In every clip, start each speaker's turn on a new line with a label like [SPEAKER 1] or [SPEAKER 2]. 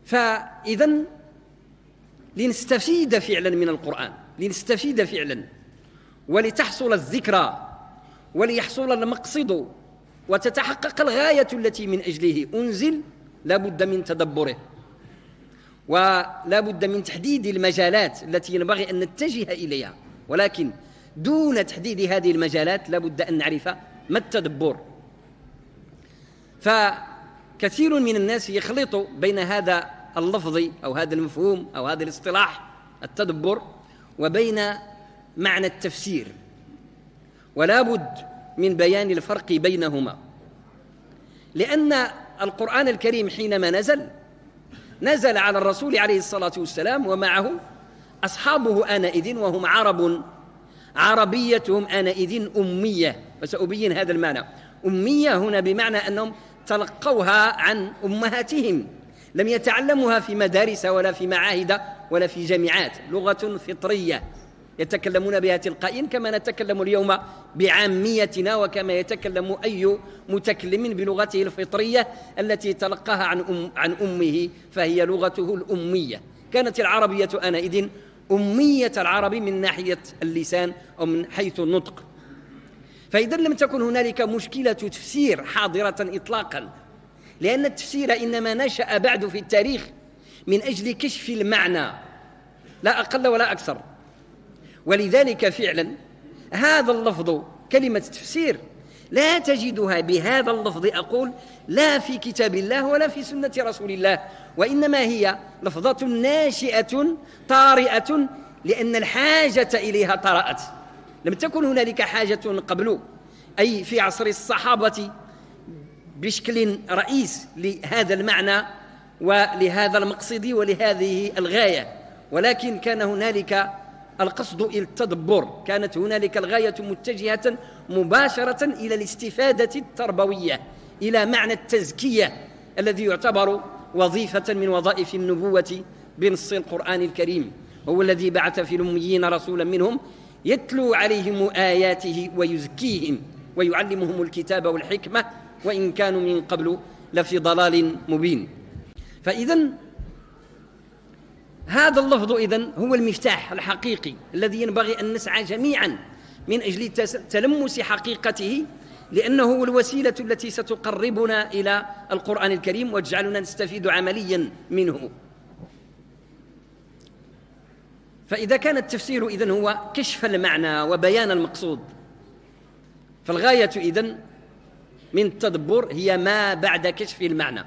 [SPEAKER 1] فإذا لنستفيد فعلا من القرآن، لنستفيد فعلا ولتحصل الذكرى وليحصل المقصد وتتحقق الغاية التي من أجله أنزل، لا بد من تدبره ولا بد من تحديد المجالات التي ينبغي أن نتجه إليها، ولكن دون تحديد هذه المجالات لا بد أن نعرف ما التدبر. فكثير من الناس يخلط بين هذا اللفظ أو هذا المفهوم أو هذا الاصطلاح التدبر وبين معنى التفسير، ولا بد من بيان الفرق بينهما، لأن القرآن الكريم حينما نزل على الرسول عليه الصلاة والسلام ومعه أصحابه آنئذ وهم عرب، عربيتهم آنئذ أمية، وسأبين هذا المعنى. أمية هنا بمعنى أنهم تلقوها عن أمهاتهم، لم يتعلموها في مدارس ولا في معاهد ولا في جامعات، لغة فطرية يتكلمون بها تلقائيا كما نتكلم اليوم بعاميتنا وكما يتكلم أي متكلم بلغته الفطرية التي تلقاها عن أمه، فهي لغته الأمية. كانت العربية آنئذ أمية العرب من ناحية اللسان أو من حيث النطق. فإذا لم تكن هنالك مشكلة تفسير حاضرة إطلاقا، لأن التفسير إنما نشأ بعد في التاريخ من أجل كشف المعنى لا أقل ولا أكثر. ولذلك فعلا هذا اللفظ كلمة تفسير لا تجدها بهذا اللفظ أقول لا في كتاب الله ولا في سنة رسول الله، وإنما هي لفظة ناشئة طارئة لأن الحاجة إليها طرأت. لم تكن هنالك حاجة قبل، أي في عصر الصحابة بشكل رئيس لهذا المعنى ولهذا المقصد ولهذه الغاية، ولكن كان هنالك القصد إلى التدبر، كانت هنالك الغاية متجهة مباشرة إلى الاستفادة التربوية، إلى معنى التزكية الذي يعتبر وظيفة من وظائف النبوة بنص القرآن الكريم. هو الذي بعث في الأميين رسولا منهم يتلو عليهم آياته ويزكيهم ويعلمهم الكتاب والحكمة وإن كانوا من قبل لفي ضلال مبين. فإذن هذا اللفظ إذن هو المفتاح الحقيقي الذي ينبغي أن نسعى جميعا من أجل تلمس حقيقته، لأنه هو الوسيلة التي ستقربنا إلى القرآن الكريم وتجعلنا نستفيد عمليا منه. فإذا كان التفسير إذن هو كشف المعنى وبيان المقصود، فالغاية إذن من التدبر هي ما بعد كشف المعنى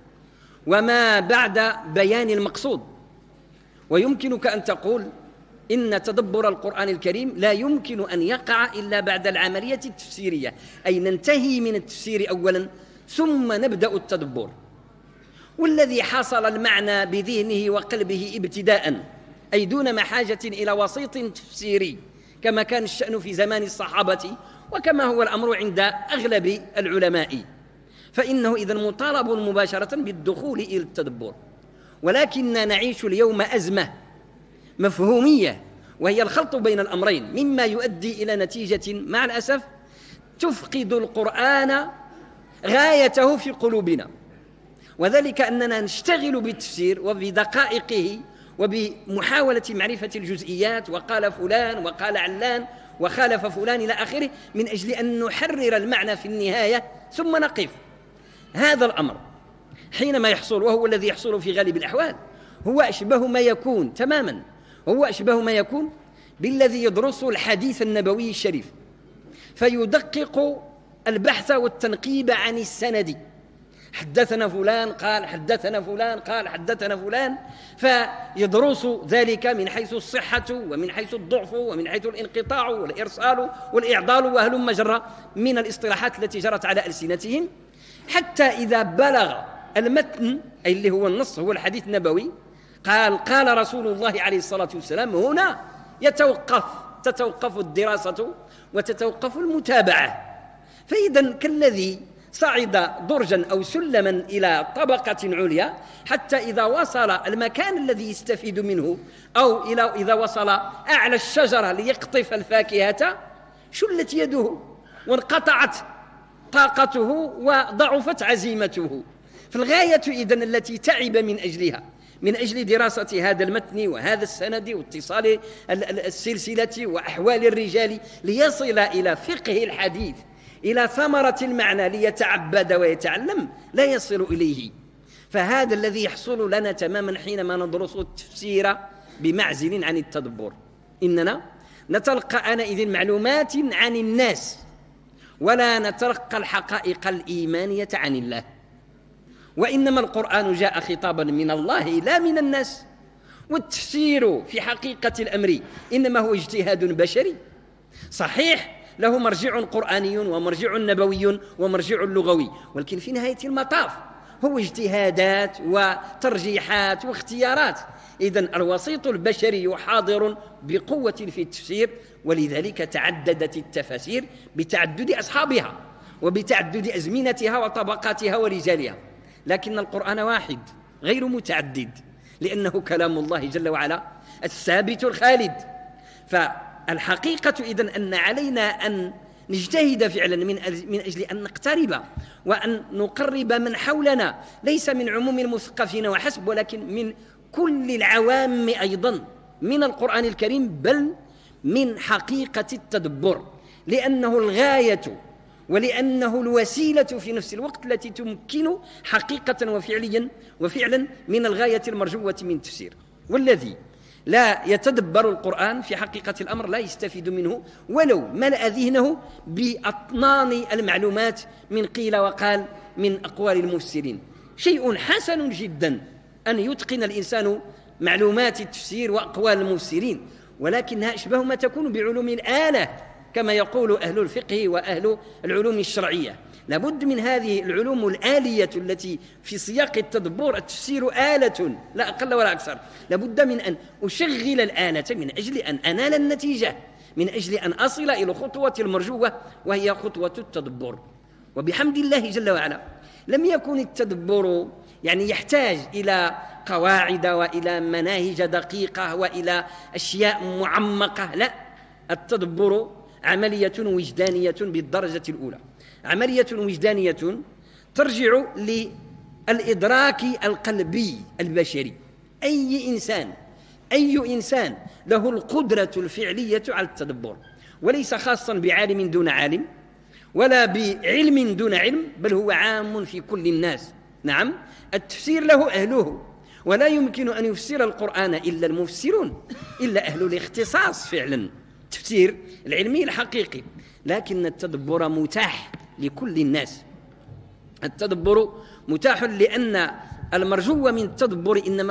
[SPEAKER 1] وما بعد بيان المقصود. ويمكنك أن تقول إن تدبر القرآن الكريم لا يمكن أن يقع إلا بعد العملية التفسيرية، أي ننتهي من التفسير أولا ثم نبدأ التدبر. والذي حصل المعنى بذهنه وقلبه ابتداء، أي دون حاجة إلى وسيط تفسيري كما كان الشأن في زمان الصحابة وكما هو الأمر عند أغلب العلماء، فإنه إذن مطالب مباشرة بالدخول إلى التدبر. ولكننا نعيش اليوم أزمة مفهومية وهي الخلط بين الأمرين، مما يؤدي إلى نتيجة مع الأسف تفقد القرآن غايته في قلوبنا، وذلك أننا نشتغل بالتفسير وبدقائقه وبمحاولة معرفة الجزئيات، وقال فلان وقال علان وخالف فلان إلى آخره، من أجل أن نحرر المعنى في النهاية ثم نقف. هذا الأمر حينما يحصل، وهو الذي يحصل في غالب الأحوال، هو أشبه ما يكون تماما، هو أشبه ما يكون بالذي يدرس الحديث النبوي الشريف فيدقق البحث والتنقيب عن السند، حدثنا فلان قال حدثنا فلان قال حدثنا فلان، فيدرس ذلك من حيث الصحة ومن حيث الضعف ومن حيث الانقطاع والإرسال والإعضال وهلم جرى من الاصطلاحات التي جرت على ألسنتهم، حتى إذا بلغ المتن أي اللي هو النص هو الحديث النبوي قال رسول الله عليه الصلاة والسلام، هنا تتوقف الدراسة وتتوقف المتابعة. فإذا كالذي صعد درجا أو سلما إلى طبقة عليا حتى إذا وصل المكان الذي يستفيد منه أو إذا وصل أعلى الشجرة ليقطف الفاكهة شلت يده وانقطعت طاقته وضعفت عزيمته. فالغاية إذن التي تعب من أجلها من أجل دراسة هذا المتن وهذا السند واتصال السلسلة وأحوال الرجال ليصل إلى فقه الحديث، إلى ثمرة المعنى ليتعبد ويتعلم، لا يصل إليه. فهذا الذي يحصل لنا تماما حينما ندرس التفسير بمعزل عن التدبر. إننا نتلقى آنئذ معلومات عن الناس ولا نتلقى الحقائق الإيمانية عن الله. وإنما القرآن جاء خطابا من الله لا من الناس، والتفسير في حقيقة الأمر إنما هو اجتهاد بشري صحيح، له مرجع قرآني ومرجع نبوي ومرجع لغوي، ولكن في نهاية المطاف هو اجتهادات وترجيحات واختيارات. إذن الوسيط البشري حاضر بقوة في التفسير، ولذلك تعددت التفاسير بتعدد أصحابها وبتعدد أزمنتها وطبقاتها ورجالها، لكن القرآن واحد غير متعدد، لأنه كلام الله جل وعلا الثابت الخالد. فالحقيقة إذن أن علينا أن نجتهد فعلا من أجل أن نقترب وأن نقرب من حولنا، ليس من عموم المثقفين وحسب، ولكن من كل العوام أيضا من القرآن الكريم، بل من حقيقة التدبر، لأنه الغاية ولأنه الوسيلة في نفس الوقت التي تمكن حقيقة وفعلا من الغاية المرجوة من التفسير. والذي لا يتدبر القرآن في حقيقة الأمر لا يستفيد منه ولو ملأ ذهنه بأطنان المعلومات من قيل وقال من أقوال المفسرين. شيء حسن جدا أن يتقن الإنسان معلومات التفسير وأقوال المفسرين، ولكنها أشبه ما تكون بعلوم الآلة كما يقول أهل الفقه وأهل العلوم الشرعية. لابد من هذه العلوم الآلية التي في سياق التدبر التفسير آلة لا أقل ولا أكثر، لابد من أن أشغل الآلة من أجل أن أنال النتيجة، من أجل أن أصل إلى خطوة المرجوة وهي خطوة التدبر. وبحمد الله جل وعلا لم يكن التدبر يعني يحتاج إلى قواعد وإلى مناهج دقيقة وإلى أشياء معمقة، لا، التدبر عملية وجدانية بالدرجة الأولى، عملية وجدانية ترجع للإدراك القلبي البشري. أي إنسان له القدرة الفعلية على التدبر، وليس خاصا بعالم دون عالم ولا بعلم دون علم، بل هو عام في كل الناس. نعم، التفسير له أهله، ولا يمكن أن يفسر القرآن إلا المفسرون، إلا أهل الاختصاص فعلا التفسير العلمي الحقيقي، لكن التدبر متاح لكل الناس. التدبر متاح لأن المرجو من التدبر إنما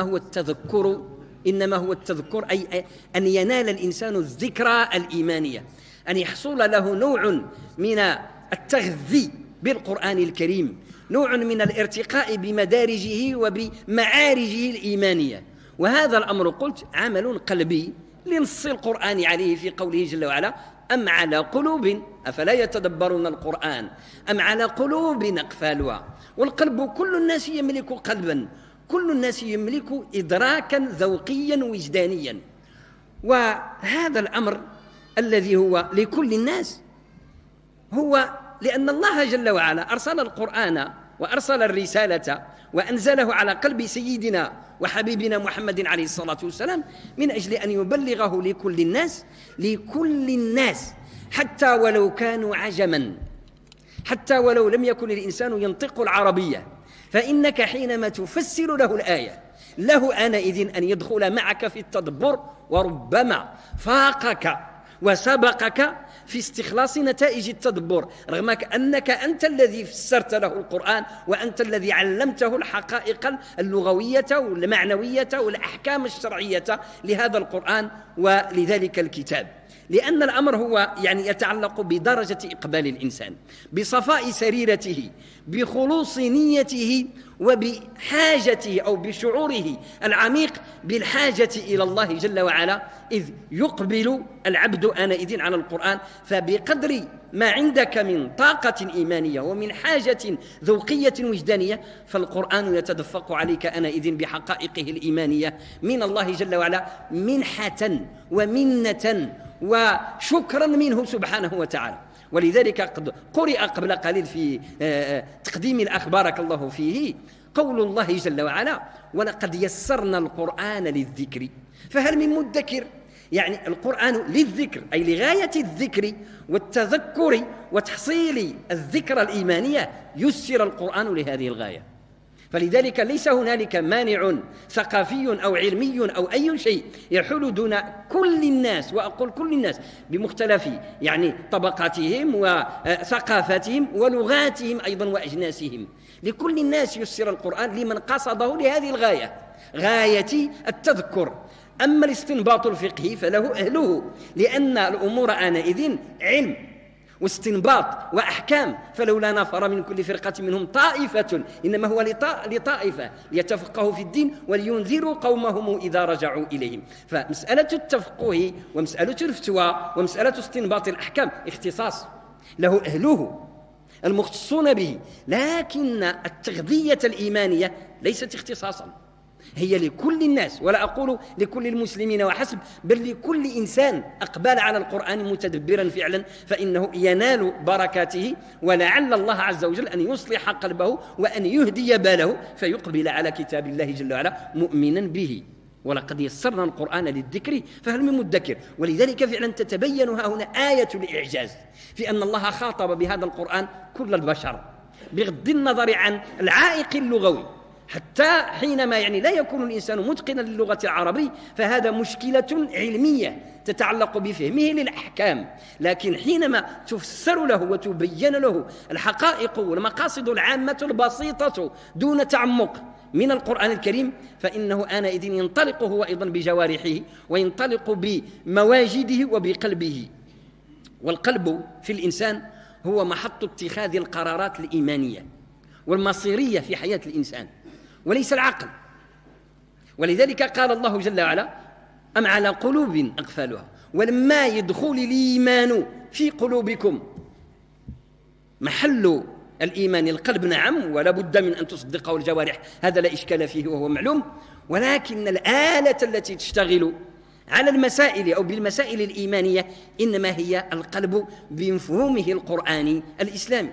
[SPEAKER 1] هو التذكر، أي أن ينال الإنسان الذكرى الإيمانية، أن يحصل له نوع من التغذي بالقرآن الكريم، نوع من الارتقاء بمدارجه وبمعارجه الإيمانية. وهذا الأمر قلت عمل قلبي لنص القرآن عليه في قوله جل وعلا: أم على قلوب أفلا يتدبرون القرآن أم على قلوب أقفالها. والقلب كل الناس يملك قلبا، كل الناس يملك إدراكا ذوقيا وجدانيا. وهذا الأمر الذي هو لكل الناس هو لأن الله جل وعلا أرسل القرآن وأرسل الرسالة وأنزله على قلب سيدنا وحبيبنا محمد عليه الصلاة والسلام من أجل أن يبلغه لكل الناس حتى ولو كانوا عجما، حتى ولو لم يكن الإنسان ينطق العربية، فإنك حينما تفسر له الآية له آنئذ أن يدخل معك في التدبر، وربما فاقك وسبقك في استخلاص نتائج التدبر، رغم أنك أنت الذي فسرت له القرآن وأنت الذي علمته الحقائق اللغوية والمعنوية والأحكام الشرعية لهذا القرآن ولذلك الكتاب. لأن الأمر هو يعني يتعلق بدرجة إقبال الإنسان، بصفاء سريرته، بخلوص نيته، وبحاجته أو بشعوره العميق بالحاجة إلى الله جل وعلا، إذ يقبل العبد آنئذ على القرآن. فبقدر ما عندك من طاقة إيمانية ومن حاجة ذوقية وجدانية، فالقرآن يتدفق عليك آنئذ بحقائقه الإيمانية من الله جل وعلا منحة ومنة وشكرا منه سبحانه وتعالى. ولذلك قد قرئ قبل قليل في تقديم الأخ بارك الله فيه، قول الله جل وعلا: ولقد يسرنا القرآن للذكر فهل من مدكر. يعني القرآن للذكر، أي لغاية الذكر والتذكر وتحصيل الذكرى الإيمانية يسر القرآن لهذه الغاية. فلذلك ليس هنالك مانع ثقافي أو علمي أو أي شيء يحول دون كل الناس، وأقول كل الناس بمختلف يعني طبقاتهم وثقافتهم ولغاتهم أيضا وأجناسهم. لكل الناس يسر القرآن لمن قصده لهذه الغاية، غاية التذكر. أما الاستنباط الفقهي فله أهله، لأن الأمور آنئذ علم واستنباط وأحكام، فلولا نفر من كل فرقة منهم طائفة، إنما هو لطائفة ليتفقهوا في الدين ولينذروا قومهم إذا رجعوا إليهم. فمسألة التفقه ومسألة الفتوى ومسألة استنباط الأحكام اختصاص له أهله المختصون به، لكن التغذية الإيمانية ليست اختصاصا، هي لكل الناس، ولا أقول لكل المسلمين وحسب، بل لكل إنسان أقبل على القرآن متدبرا فعلا، فإنه ينال بركاته، ولعل الله عز وجل أن يصلح قلبه وأن يهدي باله فيقبل على كتاب الله جل وعلا مؤمنا به. ولقد يسرنا القرآن للذكر فهل من مدكر. ولذلك فعلا تتبين ها هنا آية الإعجاز في أن الله خاطب بهذا القرآن كل البشر بغض النظر عن العائق اللغوي، حتى حينما يعني لا يكون الإنسان متقنا للغة العربية فهذا مشكلة علمية تتعلق بفهمه للأحكام، لكن حينما تفسر له وتبين له الحقائق والمقاصد العامة البسيطة دون تعمق من القرآن الكريم، فإنه آنئذ ينطلق هو أيضا بجوارحه وينطلق بمواجده وبقلبه. والقلب في الإنسان هو محط اتخاذ القرارات الإيمانية والمصيرية في حياة الإنسان، وليس العقل. ولذلك قال الله جل وعلا: أم على قلوب أقفالها ولما يدخل الإيمان في قلوبكم. محل الإيمان القلب نعم، ولا بد من أن تصدقه الجوارح، هذا لا إشكال فيه وهو معلوم، ولكن الآلة التي تشتغل على المسائل أو بالمسائل الإيمانية إنما هي القلب بمفهومه القرآني الإسلامي.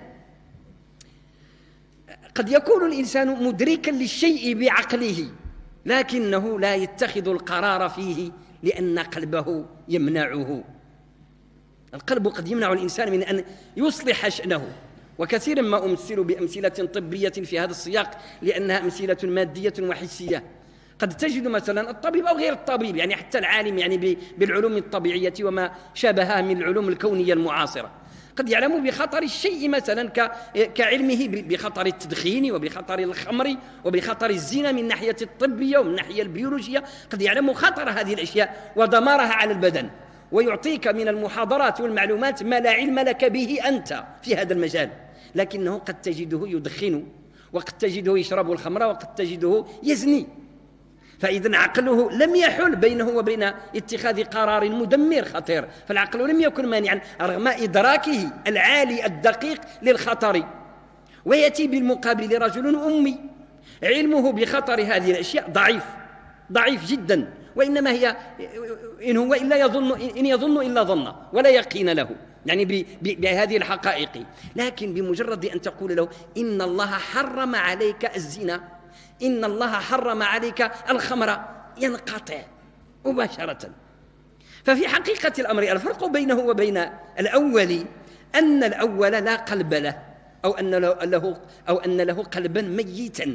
[SPEAKER 1] قد يكون الإنسان مدركا للشيء بعقله لكنه لا يتخذ القرار فيه لأن قلبه يمنعه. القلب قد يمنع الإنسان من أن يصلح شأنه، وكثيرا ما أمثل بأمثلة طبية في هذا السياق لأنها أمثلة مادية وحسية. قد تجد مثلا الطبيب أو غير الطبيب، يعني حتى العالم يعني بالعلوم الطبيعية وما شابهها من العلوم الكونية المعاصرة، قد يعلم بخطر الشيء مثلا كعلمه بخطر التدخين وبخطر الخمر وبخطر الزنا من الناحية الطبية ومن الناحية البيولوجية، قد يعلم خطر هذه الأشياء ودمارها على البدن، ويعطيك من المحاضرات والمعلومات ما لا علم لك به أنت في هذا المجال، لكنه قد تجده يدخن، وقد تجده يشرب الخمر، وقد تجده يزني. فإذا عقله لم يحل بينه وبين اتخاذ قرار مدمر خطير، فالعقل لم يكن مانعا رغم إدراكه العالي الدقيق للخطر. ويأتي بالمقابل رجل أمي علمه بخطر هذه الأشياء ضعيف جدا، وإنما هي إن يظن إلا ظن ولا يقين له يعني بهذه الحقائق. لكن بمجرد أن تقول له إن الله حرم عليك الزنا، إن الله حرم عليك الخمر، ينقطع مباشرة. ففي حقيقة الأمر الفرق بينه وبين الأول أن الأول لا قلب له أو أن له قلبا ميتا.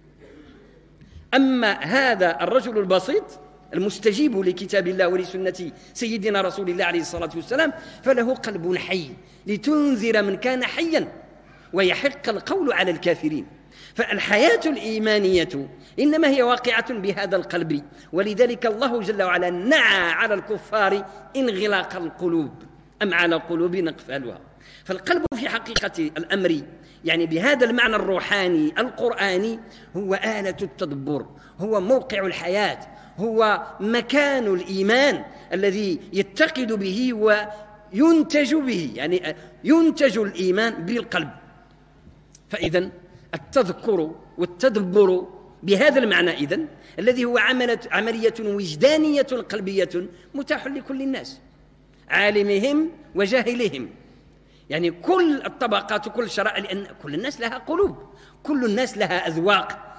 [SPEAKER 1] أما هذا الرجل البسيط المستجيب لكتاب الله ولسنة سيدنا رسول الله عليه الصلاة والسلام فله قلب حي لتنذر من كان حيا ويحق القول على الكافرين. فالحياة الإيمانية إنما هي واقعة بهذا القلب، ولذلك الله جل وعلا نعى على الكفار انغلاق القلوب، أم على قلوب أقفالها. فالقلب في حقيقة الأمر يعني بهذا المعنى الروحاني القرآني هو آلة التدبر، هو موقع الحياة، هو مكان الإيمان الذي يتقد به وينتج به، يعني ينتج الإيمان بالقلب. فإذن التذكر والتدبر بهذا المعنى إذن الذي هو عملية وجدانية قلبية متاح لكل الناس، عالمهم وجاهلهم، يعني كل الطبقات وكل الشرائع، لأن كل الناس لها قلوب، كل الناس لها أذواق،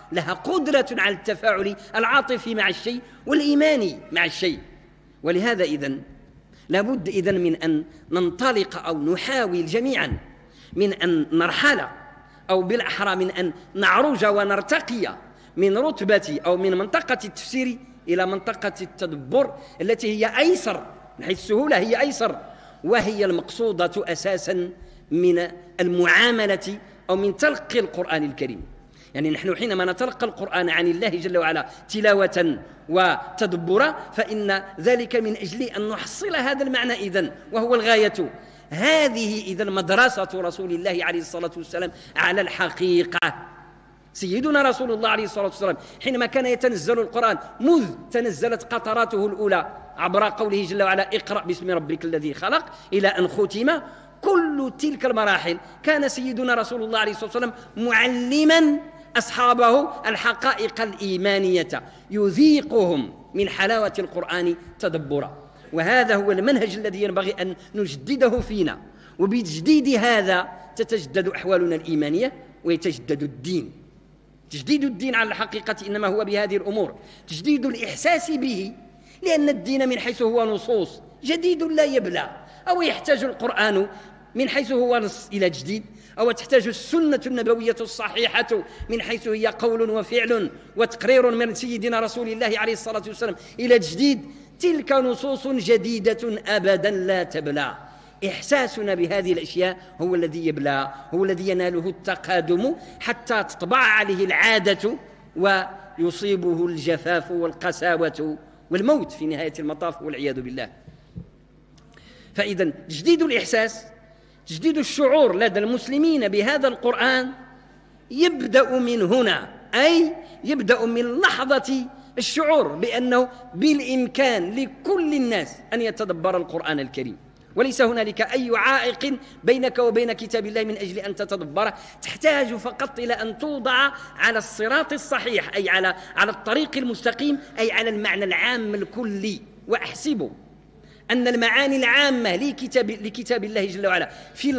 [SPEAKER 1] لها قدرة على التفاعل العاطفي مع الشيء والإيماني مع الشيء. ولهذا إذن لابد إذن من أن ننطلق أو نحاول جميعا من أن نرحل، أو بالأحرى من أن نعرج ونرتقي من رتبة أو من منطقة التفسير إلى منطقة التدبر التي هي أيسر من حيث السهولة، هي أيسر، وهي المقصودة أساسا من المعاملة أو من تلقي القرآن الكريم. يعني نحن حينما نتلقى القرآن عن الله جل وعلا تلاوة وتدبرا فإن ذلك من أجل أن نحصل هذا المعنى إذن، وهو الغاية. هذه إذن مدرسة رسول الله عليه الصلاة والسلام على الحقيقة. سيدنا رسول الله عليه الصلاة والسلام حينما كان يتنزل القرآن مذ تنزلت قطراته الأولى عبر قوله جل وعلا اقرأ باسم ربك الذي خلق إلى أن ختم، كل تلك المراحل كان سيدنا رسول الله عليه الصلاة والسلام معلما أصحابه الحقائق الإيمانية، يذيقهم من حلاوة القرآن تدبرا. وهذا هو المنهج الذي ينبغي أن نجدده فينا، وبتجديد هذا تتجدد أحوالنا الإيمانية ويتجدد الدين. تجديد الدين على الحقيقة إنما هو بهذه الأمور: تجديد الإحساس به، لأن الدين من حيث هو نصوص جديد لا يبلى، أو يحتاج القرآن من حيث هو نص إلى جديد، أو تحتاج السنة النبوية الصحيحة من حيث هي قول وفعل وتقرير من سيدنا رسول الله عليه الصلاة والسلام إلى جديد. تلك نصوص جديدة أبدا لا تبلى. إحساسنا بهذه الأشياء هو الذي يبلى، هو الذي يناله التقادم حتى تطبع عليه العادة ويصيبه الجفاف والقساوة والموت في نهاية المطاف والعياذ بالله. فإذا تجديد الإحساس، تجديد الشعور لدى المسلمين بهذا القرآن يبدأ من هنا، أي يبدأ من لحظة الشعور بأنه بالإمكان لكل الناس أن يتدبر القرآن الكريم، وليس هنالك أي عائق بينك وبين كتاب الله من أجل أن تتدبره. تحتاج فقط إلى أن توضع على الصراط الصحيح، أي على الطريق المستقيم، أي على المعنى العام الكلي. وأحسب أن المعاني العامة لكتاب الله جل وعلا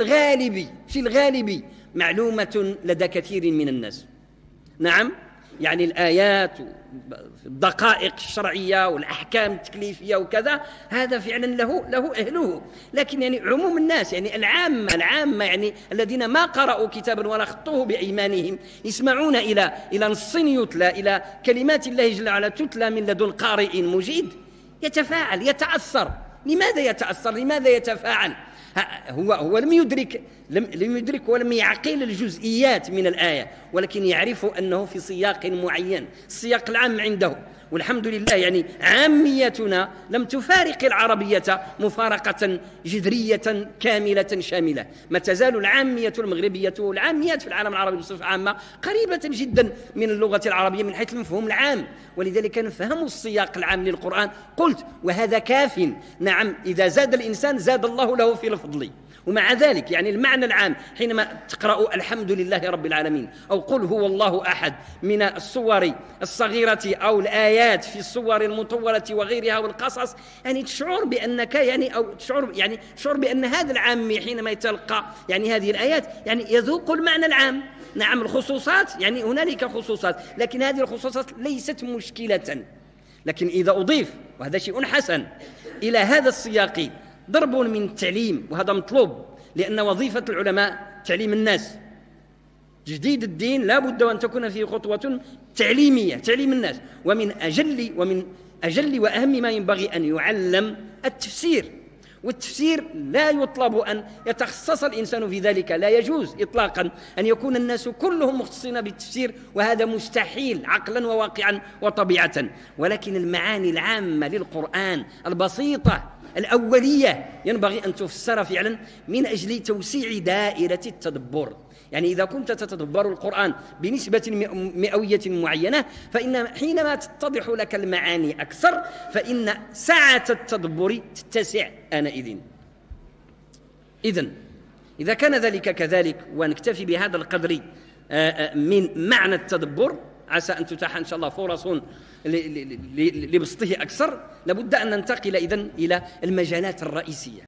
[SPEAKER 1] في الغالب معلومة لدى كثير من الناس. نعم، يعني الآيات الدقائق الشرعية والأحكام التكليفية وكذا، هذا فعلا له أهله. لكن يعني عموم الناس، يعني العامة يعني الذين ما قرأوا كتابا ولا خطوه بأيمانهم، يسمعون إلى نص يتلى، إلى كلمات الله جل وعلا تتلى من لدن قارئ مجيد، يتفاعل، يتأثر. لماذا يتأثر؟ لماذا يتفاعل؟ هو لم يدرك ولم يعقل الجزئيات من الآية، ولكن يعرف أنه في سياق معين، السياق العام عنده. والحمد لله يعني عاميتنا لم تفارق العربية مفارقة جذرية كاملة شاملة، ما تزال العامية المغربية والعاميات في العالم العربي بصفة عامة قريبة جدا من اللغة العربية من حيث المفهوم العام، ولذلك نفهم السياق العام للقرآن. قلت وهذا كاف. نعم، إذا زاد الإنسان زاد الله له في الفضل. ومع ذلك يعني المعنى العام حينما تقرأ الحمد لله رب العالمين أو قل هو الله أحد من الصور الصغيرة أو الآيات في الصور المطولة وغيرها والقصص، يعني تشعر بأنك تشعر بأن هذا العام حينما يتلقى يعني هذه الآيات يعني يذوق المعنى العام. نعم، الخصوصات يعني هنالك خصوصات، لكن هذه الخصوصات ليست مشكلة. لكن إذا أضيف، وهذا شيء حسن، إلى هذا السياق ضرب من التعليم، وهذا مطلوب، لأن وظيفة العلماء تعليم الناس. تجديد الدين لا بد أن تكون فيه خطوة تعليمية، تعليم الناس. ومن أجل وأهم ما ينبغي أن يعلم التفسير. والتفسير لا يطلب أن يتخصص الإنسان في ذلك، لا يجوز إطلاقا أن يكون الناس كلهم مختصين بالتفسير، وهذا مستحيل عقلا وواقعا وطبيعة. ولكن المعاني العامة للقرآن البسيطة الأولية ينبغي أن تفسر فعلا من أجل توسيع دائرة التدبر. يعني إذا كنت تتدبر القرآن بنسبة مئوية معينة، فإن حينما تتضح لك المعاني أكثر فإن سعة التدبر تتسع آنئذ. إذا كان ذلك كذلك، ونكتفي بهذا القدر من معنى التدبر، عسى أن تتاح إن شاء الله فرص لبسطه أكثر، لابد أن ننتقل إذن إلى المجالات الرئيسية.